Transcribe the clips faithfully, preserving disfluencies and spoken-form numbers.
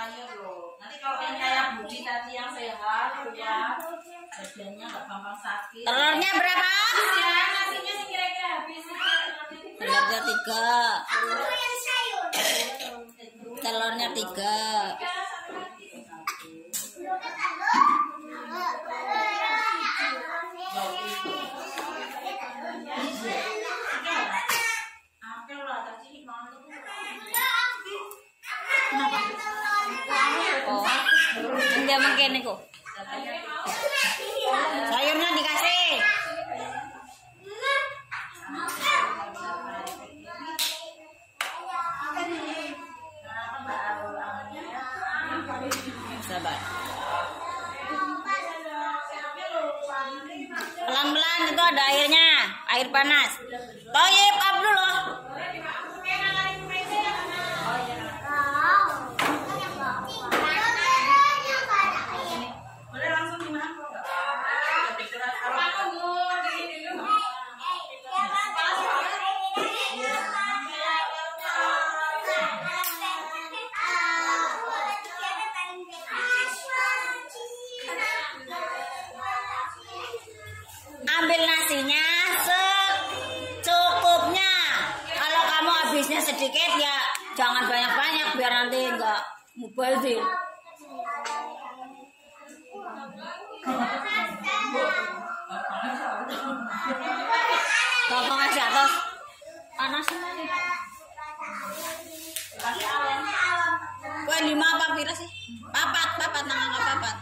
sayur loh. Nanti kalau yang kayak Budi tadi yang sehat, ya, badannya nggak gampang sakit. Telurnya berapa? Ya, nasinya sih kira-kira habis. Telurnya tiga. Telurnya tiga. Oh, dia mungkin nih kok. Sayurnya dikasih. Sabar. Pelan-pelan itu ada airnya, air panas. Toyib Abdul loh. Ambil nasinya secukupnya. Kalau kamu habisnya sedikit ya jangan banyak-banyak biar nanti enggak mubazir. Tolong aja atas panas. Wah lima apa pira sih? Papat, papat nang papat.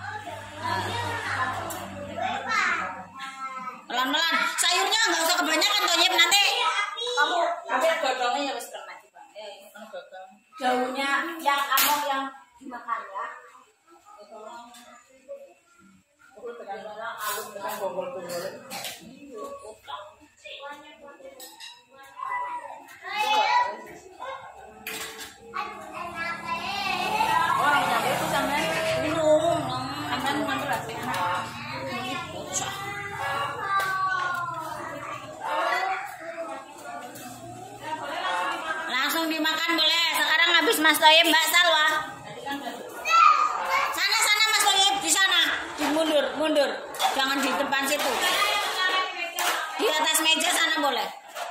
Pelan-pelan. Sayurnya nggak usah kebanyakan Toyib nanti. Kamu ambil godongnya ya wis pernah Bang. Eh, kan godong. Daunnya yang amok yang dimakan ya. Pokoknya benar-benar alus dengan bonggol-bonggol. Oh, yang itu sampean minum, sampean ngambil rasa. Bocah. Langsung dimakan boleh. Sekarang habis Mas Toyib, Mbak Salwa. Sana sana Mas Toyib, di sana. Di mundur, mundur. Jangan di depan situ. Di atas meja sana boleh.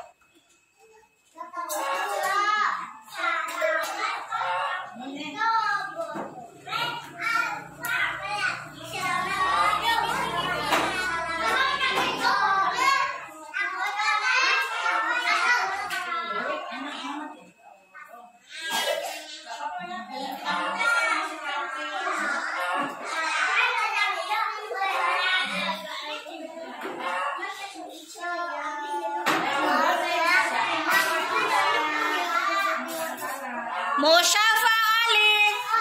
Musyafa Ali.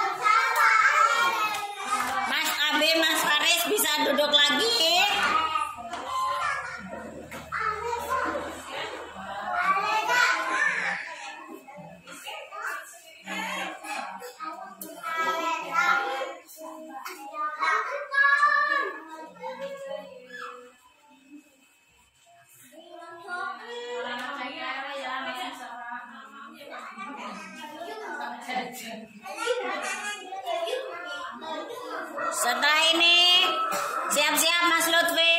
Mas Abi, Mas Faris bisa duduk lagi. Setelah ini siap-siap Mas Lutfi.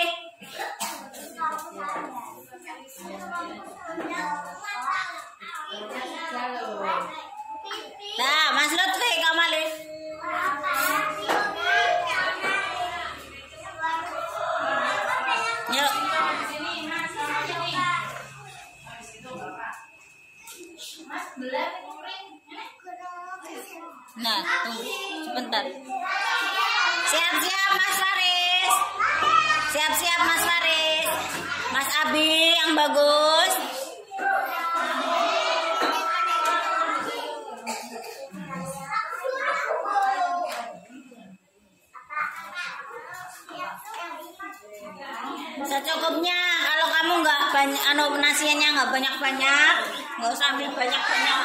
Nah, Mas Lutfi kembali. Yuk. Nah, tunggu sebentar. Siap-siap Mas Faris. Siap-siap Mas Faris. Mas Abi yang bagus. Secukupnya. Kalau kamu nggak banyak, anu nasinya nggak banyak-banyak, nggak usah ambil banyak-banyak.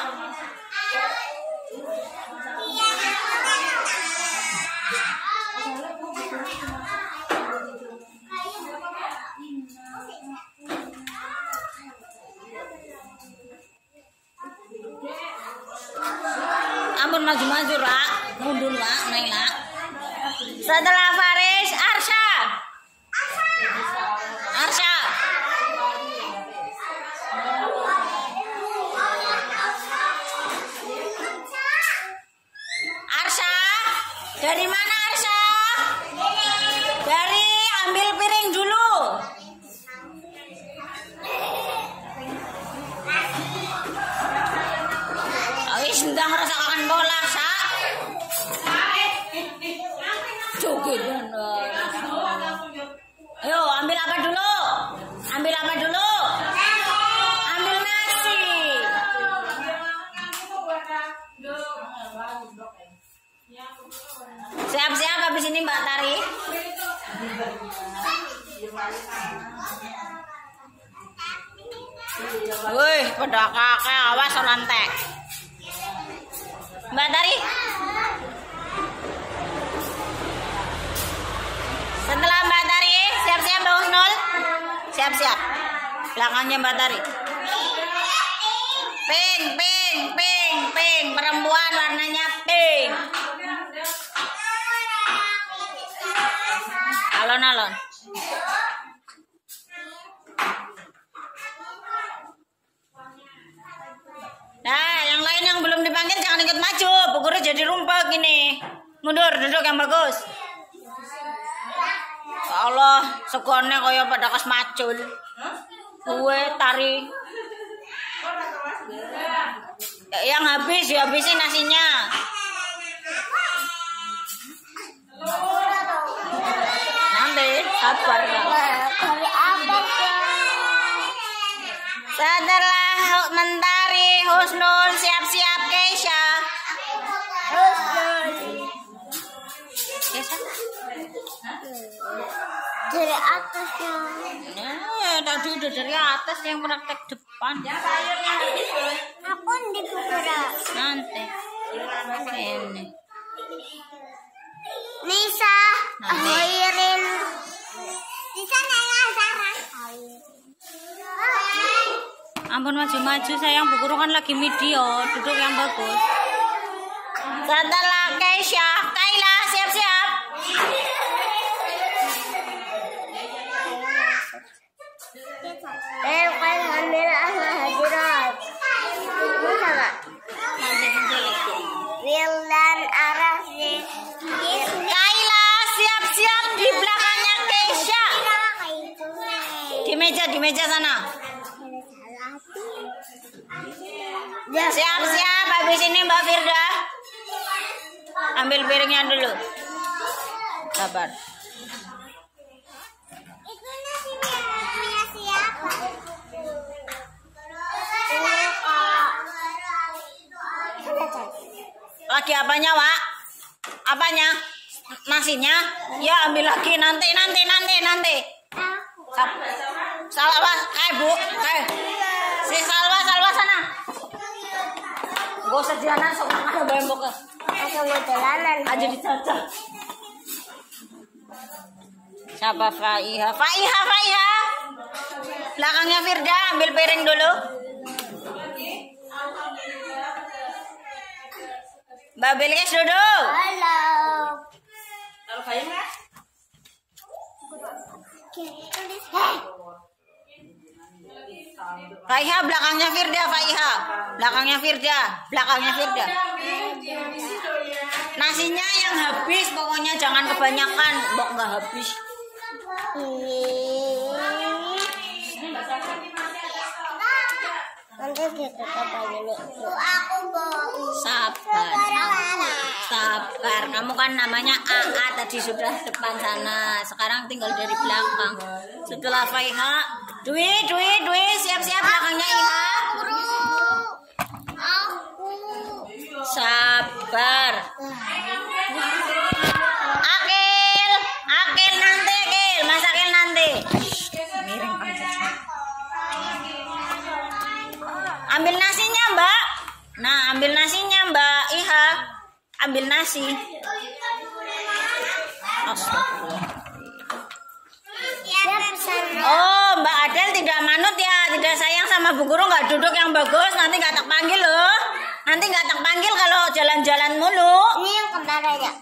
Ampun maju-maju, Rak. Mundur lah, naik lah. Setelah Faris, Arsha. Arsha. Arsha, dari mana Arsha? Dari ambil piring dulu. Awis ndang rasakan bola, Sa. Joget. Ayo, ambil apa dulu? Ambil apa dulu? Ambil nasi. Siap-siap habis ini Mbak Tari. Wih, pada kakek awas lantai. Mbak Tari. Setelah Mbak Tari, siap-siap Mbak Husnul. Siap-siap. Belakangnya Mbak Tari. Pink, pink, pink, pink. Perempuan warnanya pink. Alon-alon. Nah, yang lain yang belum dipanggil jangan ikut maju. Bu Guru jadi rumput gini. Mundur, duduk yang bagus. Ya Allah, segone kaya pada kas macul. Gue tari. Yang habis dihabisin nasinya. Nanti sabar. Setelah mentari Husnul siap-siap Keisha. Husnul. Keisha. Dari atas ya. Nah, tadi udah dari atas yang praktek depan. Aku di Bukura. Nanti. Ini. Nisa. Akhirin. Nisa nanya Sarah. Ampun maju-maju sayang, Bu Guru kan lagi video, duduk yang bagus. Setelah Keisha, Kaila siap-siap. Eh, kan ambil asal hadirat. Bisa nggak? Wildan Arasi. Kaila siap-siap di belakangnya Keisha. Di meja, di meja sana. Siap-siap, habis ini Mbak Firda. Ambil piringnya dulu. Sabar. Itu nasinya punya siapa? Lagi apanya, Wak? Apanya? Nasinya? Ya, ambil lagi nanti, nanti, nanti, nanti. Salwa, eh Bu, eh. Si Salwa, Salwa sana. Gak usah jalan, sok ada bayang buka. Aku mau jalanan. Aja dijajah. Siapa Faiha? Faiha, Faiha. Belakangnya Firda, ambil piring dulu. Mbak Bilkis duduk. Halo. Lalu Faiha? Faiha belakangnya Firda, Faiha. Belakangnya Firda, belakangnya Firda. Nasinya yang habis, pokoknya jangan kebanyakan, mbok nggak habis. Nanti kita coba dulu. Aku mau. Sabar, sabar. Kamu kan namanya A A tadi sudah depan sana. Sekarang tinggal dari belakang. Setelah Faiha, Dwi, Dwi, Dwi, siap-siap belakangnya Iha. Aku. Sabar. Akil, Akil nanti, Akil, Mas Akil nanti. Miring panjang. Ambil nasinya, Mbak. Nah, ambil nasinya, Mbak Iha. Ambil nasi. Astagfirullah. Oh, Mbak Adel tidak manut ya, tidak sayang sama Bu Guru, nggak duduk yang bagus, nanti nggak tak panggil loh. Nanti nggak tak panggil kalau jalan-jalan mulu. Ini yang kemarin ya.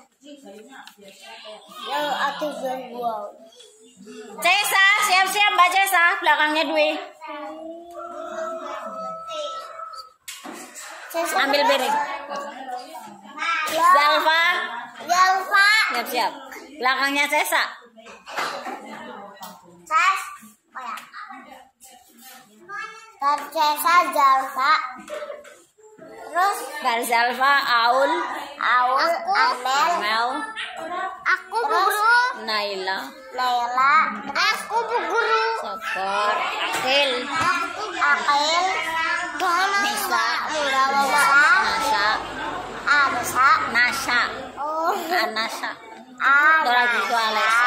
Yang aku jual. Cesa, siap-siap Mbak Cesa, belakangnya Dwi. Ambil piring. Zalfa. Zalfa. Siap-siap. Belakangnya Cesa. Ces. Oh ya. Cesa Zalfa. Terus Barzalfa, Aul, Aul, Amel, Mel, aku bu guru, Naila, Naila, aku bu guru, Sabar, Akil, Akil, Nisa, Nasa, Nasa, Anasa, Nasa, oh, Anasa, Anasa, Dora gitu Alesa.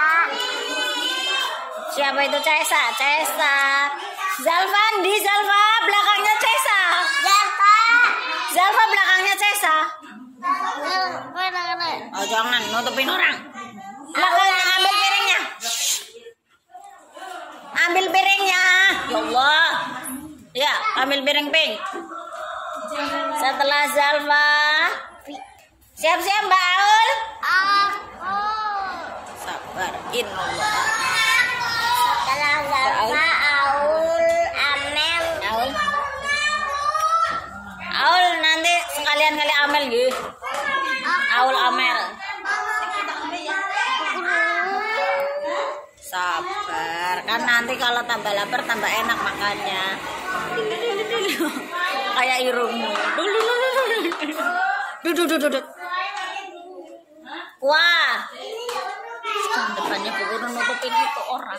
Siapa itu Cesa? Cesa. Zalfandi, Zalfa, belakangnya Cesa. Zalfa, Zalfa belakangnya Cesa. Oh jangan nutupin orang. Belakangnya ambil piringnya. Ambil piringnya. Ya Allah. Ya, ambil piring pink. Setelah Zalfa, siap-siap Mbak Aul. aku. Sabar, inallah. Setelah Zalfa, Aul, Amel, Aul. Aul nanti sekalian kali Amel gitu. Aul Amel. Sabar, kan nanti kalau tambah lapar tambah enak makannya. Kayak irungmu. Duduk duduk duduk. Wah. Depannya Bu Guru nutupin itu orang.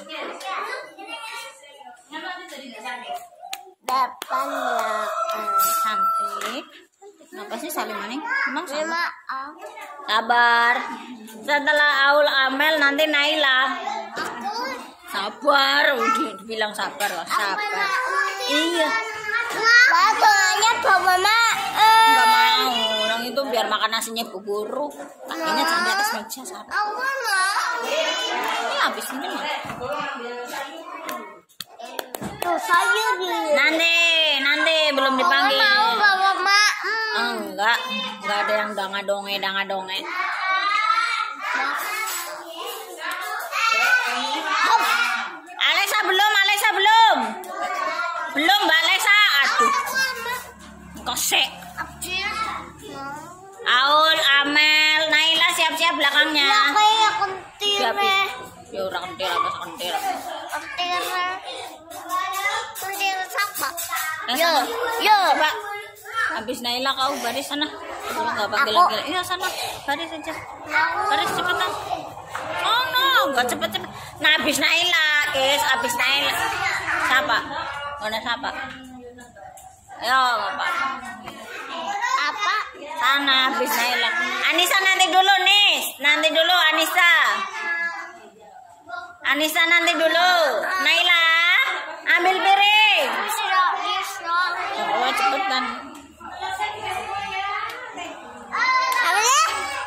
depan belakang. Cantik. Kenapa sih saling maning? Emang sama? Lima A. Sabar. Setelah Aul Amel nanti Naila. Aku. Sabar, udah dibilang sabar loh, sabar. Iya. Bapaknya bawa mama. Enggak mau. Orang itu biar makan nasinya Bu Guru. Kakinya jangan di atas meja, sabar. Aku mau. Ini habis ini mah. Tuh saya di. Nanti, nanti belum dipanggil. Mau bawa mama. Enggak, enggak ada yang danga-donge, danga-donge. Alesa belum, Alesa belum. Belum Mbak Alesa. Aduh. Kosek. Aul, Amel, Naila siap-siap belakangnya. Kayak kentir. Siap. Ya ora kentir apa kentir. Kentir. Kentir siapa? Yo, yo, Pak. Habis Naila kau baris sana. Kalau enggak panggil Aku. lagi. Iya sana. Baris aja. Baris cepetan. Oh no, enggak cepet-cepet. Nah, habis Naila, guys, habis Naila. Siapa? Mana siapa? Ayo, Bapak. Apa? Sana habis Naila. Anissa nanti dulu, Nis. Nanti dulu Anissa. Anissa nanti dulu. Naila, ambil piring. Bisa, bisa. Oh, cepetan. Ambil.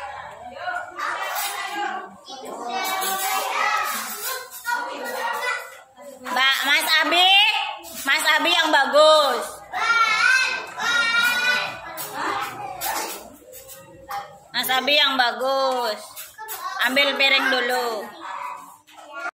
Mbak, Mas Abi. Mas Abi yang bagus. Mas Abi yang bagus. Ambil piring dulu.